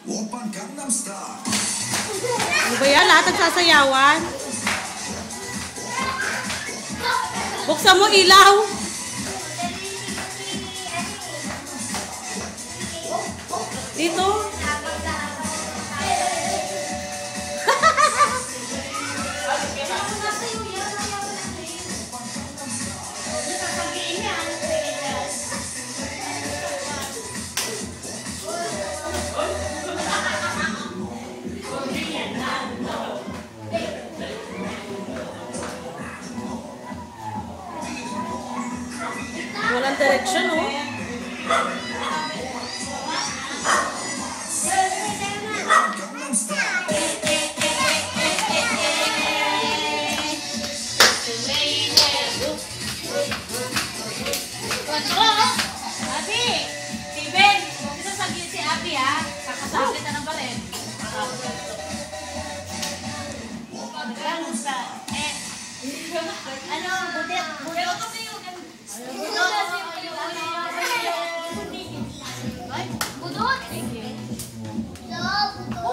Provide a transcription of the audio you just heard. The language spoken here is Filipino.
Ano ba yan? Lahat nagsasayawan? Buksan mo ilaw. Dito. Walang direction, oh. Abi, si Ben, dito sa si Abi ha, kakasakit na ng balen. Ano, budit, budot.